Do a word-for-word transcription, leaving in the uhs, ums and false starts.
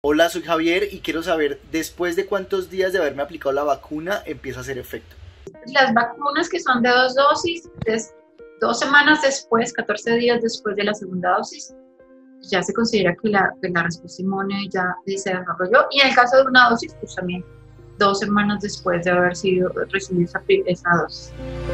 Hola, soy Javier y quiero saber después de cuántos días de haberme aplicado la vacuna empieza a hacer efecto. Las vacunas que son de dos dosis, es dos semanas después, catorce días después de la segunda dosis, ya se considera que la, que la respuesta inmune ya se desarrolló. Y en el caso de una dosis, pues también dos semanas después de haber sido recibido esa, esa dosis.